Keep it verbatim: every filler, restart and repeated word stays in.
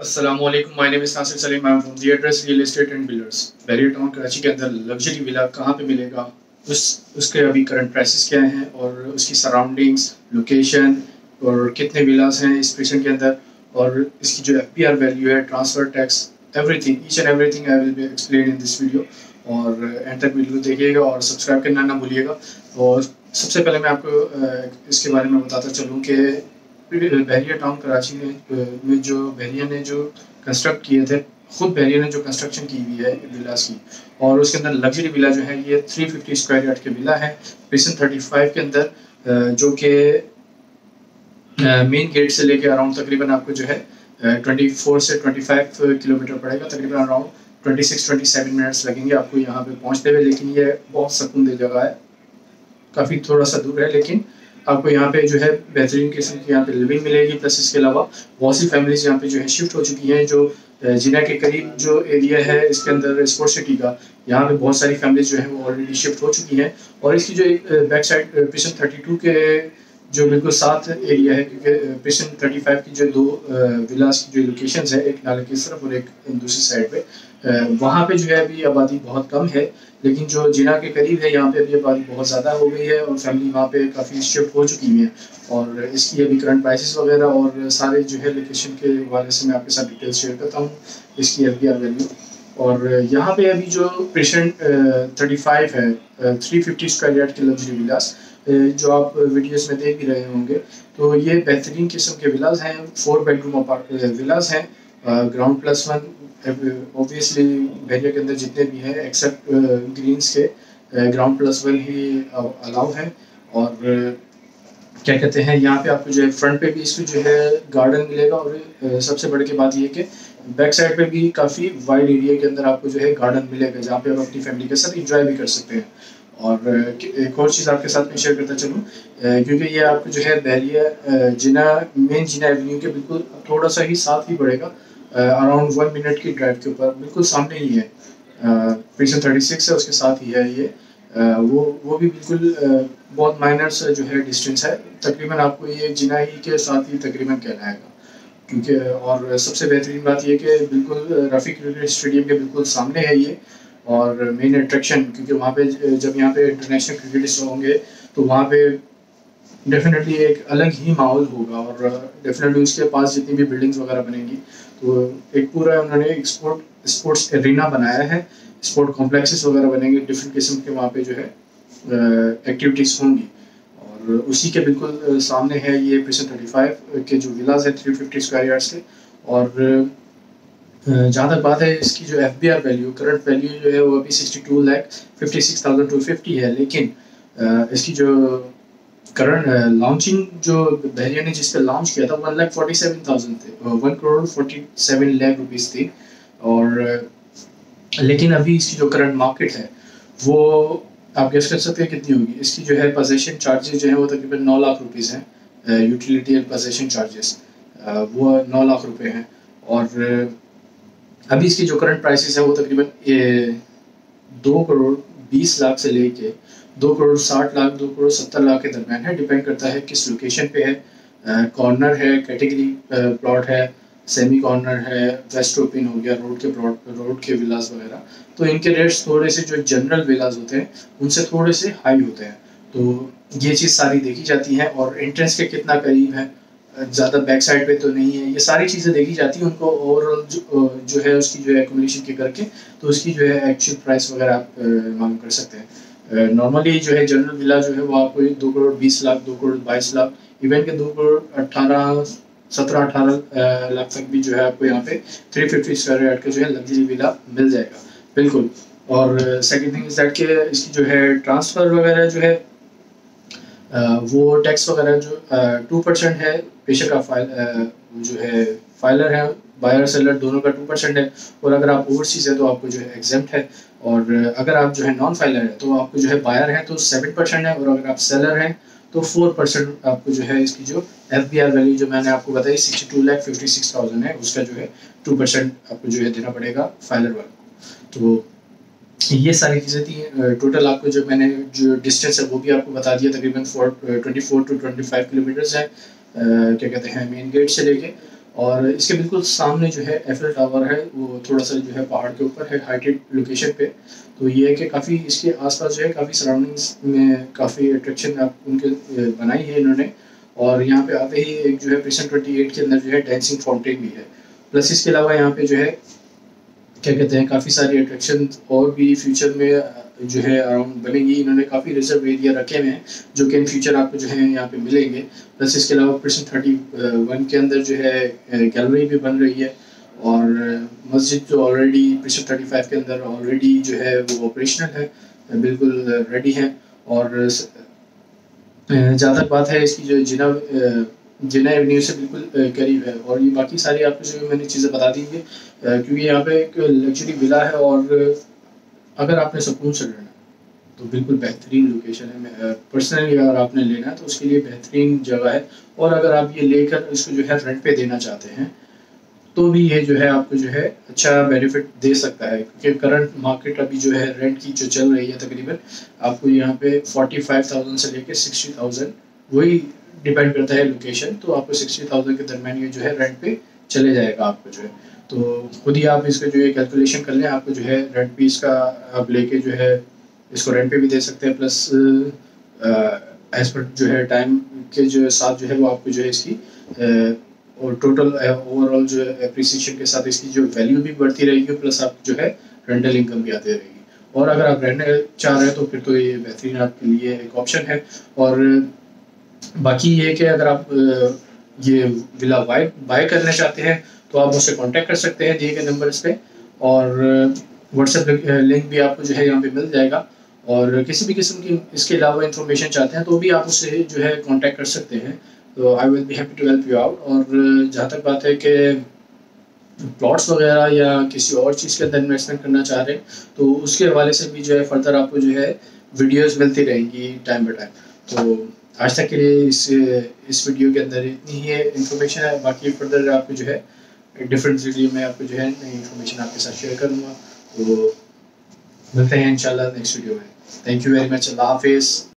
अस्सलामुअलैकुम, my name is Nasir Salim. I am from the address real estate and builders. Bahria town Karachi के अंदर luxury villa कहाँ पे मिलेगा, उस उसके अभी करंट प्राइसेस क्या हैं और उसकी सराउंडिंग्स, लोकेशन और कितने विलास हैं इस प्रेजेंट के अंदर, और इसकी जो एफ पी आर वैल्यू है, transfer tax, everything, each and everything I will be explain in this video. और एंड तक वीडियो देखिएगा और सब्सक्राइब करना ना भूलिएगा। और सबसे पहले मैं आपको इसके बारे में बताता चलूँ कि बैरियर टाउन कराची में में जो बैरियर ने जो कंस्ट्रक्ट किए थे, खुद बैरियर ने जो कंस्ट्रक्शन की हुई है विलास की, और उसके अंदर लग्जरी विला जो है ये तीन सौ पचास स्क्वायर यार्ड के विला है प्रिसन पैंतीस के अंदर, जो कि मेन गेट से लेके अराउंड तकरीबन आपको जो है चौबीस से पच्चीस किलोमीटर पड़ेगा, तकरीबन अराउंड छब्बीस सत्ताईस मिनट्स लगेंगे आपको यहाँ पे पहुँचते हुए। लेकिन ये बहुत सुकूनदेह जगह है, काफ़ी थोड़ा सा दूर है, लेकिन आपको यहाँ पे जो है बेहतरीन किस्म की यहाँ पे लिविंग मिलेगी। प्लस इसके अलावा बहुत सी फैमिलीज यहाँ पे जो है शिफ्ट हो चुकी हैं, जो जिना के करीब जो एरिया है इसके अंदर स्पोर्ट सिटी का, यहाँ पे बहुत सारी फैमिलीज जो है वो ऑलरेडी शिफ्ट हो चुकी हैं। और इसकी जो एक back side precinct thirty two के जो बिल्कुल साथ एरिया है, क्योंकि प्रिसन थर्टी फाइव की जो दो विलास की जो लोकेशंस है, एक नाले की तरफ और एक दूसरी साइड पे, वहाँ पे जो है अभी आबादी बहुत कम है। लेकिन जो जिना के करीब है यहाँ पे अभी आबादी बहुत ज़्यादा हो गई है और फैमिली वहाँ पे काफ़ी शिफ्ट हो चुकी है। और इसकी अभी करंट प्राइसेस वगैरह और सारे जो है लोकेशन के हवाले से मैं आपके साथ डिटेल्स शेयर करता हूँ, इसकी एफ बी आर वैल्यू। और यहाँ पे अभी जो पेशेंट थर्टी फाइव है, थ्री फिफ्टी स्क्वायर यार्ड के लग्जरी विलास जो आप वीडियोस में देख भी रहे होंगे, तो ये बेहतरीन किस्म के विलास हैं। फोर बेडरूम अपार्ट विलास हैं, ground plus one. Obviously Bahria के अंदर जितने भी हैं एक्सेप्ट ग्रीन्स के ग्राउंड प्लस वन ही अलाउ है। और क्या कहते हैं, यहाँ पे आपको जो है फ्रंट पे भी इसको जो है गार्डन मिलेगा, और सबसे बड़ी की बात ये कि बैक साइड पे भी काफ़ी वाइड एरिया के अंदर आपको जो है गार्डन मिलेगा, जहाँ पे आप अपनी फैमिली के साथ इंजॉय भी कर सकते हैं। और एक और चीज़ आपके साथ में शेयर करता चलूँ, क्योंकि ये आपको जो है बैरियर जिना मेन जिना एवेन्यू के बिल्कुल थोड़ा सा ही साथ ही पड़ेगा, अराउंड वन मिनट की ड्राइव के ऊपर बिल्कुल सामने ही है। प्रिसन थर्टी सिक्स है, उसके साथ ही है ये। uh, वो वो भी बिल्कुल uh, बहुत माइनर सा जो है डिस्टेंस है, तकरीबन आपको ये जिना ही के साथ ही तकरीबन कहलाएगा। क्योंकि और सबसे बेहतरीन बात ये कि बिल्कुल रफ़ी क्रिकेट स्टेडियम के बिल्कुल सामने है ये, और मेन अट्रैक्शन, क्योंकि वहाँ पे जब यहाँ पे इंटरनेशनल क्रिकेटिस्ट होंगे तो वहाँ पे डेफिनेटली एक अलग ही माहौल होगा। और डेफिनेटली उसके पास जितनी भी बिल्डिंग्स वगैरह बनेंगी, तो एक पूरा उन्होंने एक स्पोर्ट स्पोर्ट्स एरिना बनाया है, स्पोर्ट कॉम्प्लेक्सेस वगैरह बनेंगे, डिफरेंट किस्म के वहाँ पे जो है एक्टिविटीज़ होंगी। और उसी के बिल्कुल सामने है ये प्रिसन थर्टी फाइव के जो विलास है थ्री फिफ्टी स्क्वायर यार्ड्स के। और जहाँ तक बात है इसकी जो F B R value, current value जो है वो अभी sixty two lakh fifty six thousand two fifty है। लेकिन इसकी जो करंट लॉन्चिंग जो बैरियर ने जिस पे लॉन्च किया था one lakh forty seven thousand थे, one crore forty seven lakh rupees थी। और लेकिन अभी इसकी जो करंट मार्केट है वो आप गेस कर सकते हैं कितनी होगी। इसकी जो है पोजेशन चार्जेस जो है वो तकरीबन नौ लाख रुपीज़ हैं, यूटिलिटी एंड पोजेशन चार्जेस वो नौ लाख रुपए हैं। और अभी इसकी जो करंट प्राइसेस है वो तकरीबन दो करोड़ बीस लाख से लेके दो करोड़ साठ लाख दो करोड़ सत्तर लाख के दरमियान है। डिपेंड करता है किस लोकेशन पे है, कॉर्नर है, कैटेगरी प्लॉट है, सेमी कॉर्नर है, वेस्ट ओपन हो गया, रोड के प्लॉट, रोड के विलास वगैरह। तो इनके रेट्स थोड़े से जो जनरल विलास होते हैं उनसे थोड़े से हाई होते हैं। तो ये चीज़ सारी देखी जाती है। और एंट्रेंस के कितना करीब है, ज़्यादा बैक साइड पे तो नहीं है, ये सारी चीज़ें देखी जाती हैं। उनको ओवरऑल जो, जो है उसकी जो है एक्यूमुलेशन के करके तो उसकी जो है एक्चुअल प्राइस वगैरह आप मालूम कर सकते हैं। नॉर्मली जो है जनरल विला जो है वो आपको दो करोड़ बीस लाख दो करोड़ बाईस लाख इवन के दो करोड़ अट्ठारह सत्रह अठारह लाख तक भी जो है आपको यहाँ पे थ्री फिफ्टी स्क्वायर यार्ड का जो है लग्जरी विला मिल जाएगा बिल्कुल। और सेकंड थिंग इज दैट कि इसकी जो है ट्रांसफ़र वगैरह जो है Uh, वो टैक्स वगैरह जो टू uh, परसेंट है। बेशक आप फाइल uh, जो है फाइलर है, बायर सेलर दोनों का टू परसेंट है। और अगर आप ओवरसीज है तो आपको जो है एग्जेम्प्ट है। और uh, अगर आप जो है नॉन फाइलर है तो आपको जो है बायर है तो सेवन परसेंट है। और अगर आप सेलर हैं तो फोर परसेंट आपको जो है इसकी जो एफ बी आर वैल्यू जो मैंने आपको बताई sixty two lakh fifty six thousand है, उसका जो है टू परसेंट आपको जो है देना पड़ेगा फाइलर वाले को। तो ये सारी चीज़ें थी। टोटल आपको जो मैंने जो डिस्टेंस है वो भी आपको बता दिया, तकरीबन four twenty four to twenty five kilometers है, क्या कहते हैं मेन गेट से लेके। और इसके बिल्कुल सामने जो है एफएल टावर है, वो थोड़ा सा जो है पहाड़ के ऊपर है, हाइटेड लोकेशन पे। तो ये है कि काफ़ी इसके आसपास जो है काफ़ी सराउंडिंग्स में काफ़ी अट्रैक्शन आप उनके बनाई है इन्होंने। और यहाँ पे आते ही एक जो है प्रिसन ट्वेंटी एट के अंदर जो है डांसिंग फाउंटेन भी है। प्लस इसके अलावा यहाँ पे जो है क्या कहते हैं काफ़ी सारी अट्रैक्शन और भी फ्यूचर में जो है अराउंड बनेंगी। इन्होंने काफ़ी रिजर्व एरिया रखे हुए हैं जो कि इन फ्यूचर आपको जो है यहाँ पे मिलेंगे। प्लस इसके अलावा प्रिसन थर्टी वन के अंदर जो है गैलरी भी बन रही है। और मस्जिद जो ऑलरेडी प्रिसन थर्टी फाइव के अंदर ऑलरेडी जो है वो ऑपरेशनल है, बिल्कुल रेडी है। और जहाँ तक बात है इसकी जो जिना जिना एवेन्यू से बिल्कुल करीब है। और ये बाकी सारी आपको जो मैंने चीज़ें बता दी है, क्योंकि यहाँ पे एक लग्जरी विला है और अगर आपने सुकून से रहना तो बिल्कुल बेहतरीन लोकेशन है। पर्सनली अगर आपने लेना है तो उसके लिए बेहतरीन जगह है। और अगर आप ये लेकर इसको जो है रेंट पे देना चाहते हैं तो भी ये जो है आपको जो है अच्छा बेनिफिट दे सकता है, क्योंकि करंट मार्केट अभी जो है रेंट की जो चल रही है तकरीबन आपको यहाँ पे फोर्टी फाइव थाउजेंड से लेकर सिक्सटी थाउजेंड, वही डिपेंड करता है लोकेशन। तो आपको सिक्सटी थाउजेंड के दरमियान ये जो है रेंट पे चले जाएगा आपको जो है। तो खुद ही आप इसका जो है कैलकुलेशन कर लें, आपको जो है रेंट भी इसका आप लेके जो है इसको रेंट पे भी दे सकते हैं। प्लस एज पर जो है टाइम के जो साथ जो है वो आपको जो है इसकी uh, और टोटल ओवरऑल जो है एप्रिसिएशन के साथ इसकी जो वैल्यू भी बढ़ती रहेगी, प्लस आप जो है रेंटल इनकम भी आती रहेगी। और अगर आप रहने चाह रहे हैं तो फिर तो ये बेहतरीन आपके लिए एक ऑप्शन है। और बाकी ये कि अगर आप ये विला बाय बाय करना चाहते हैं तो आप मुझसे कांटेक्ट कर सकते हैं दिए गए नंबर्स पे। और व्हाट्सएप लिंक भी आपको जो है यहाँ पे मिल जाएगा। और किसी भी किस्म की इसके अलावा इन्फॉर्मेशन चाहते हैं तो भी आप उससे जो है कांटेक्ट कर सकते हैं। तो I will be happy to help you out. और जहाँ तक बात है कि प्लॉट्स वगैरह या किसी और चीज़ के अंदर इन्वेस्टमेंट करना चाह रहे हैं तो उसके हवाले से भी जो है फर्दर आपको जो है वीडियोस मिलती रहेंगी टाइम बाय टाइम। तो आज तक के लिए इस इस वीडियो के अंदर इतनी ही इन्फॉर्मेशन है। बाकी फर्दर आपको जो है डिफरेंट वीडियो में आपको जो है नई इन्फॉर्मेशन आपके साथ शेयर करूँगा। तो मिलते हैं इंशाल्लाह नेक्स्ट वीडियो में। Thank you very much. अल्लाह हाफिज़।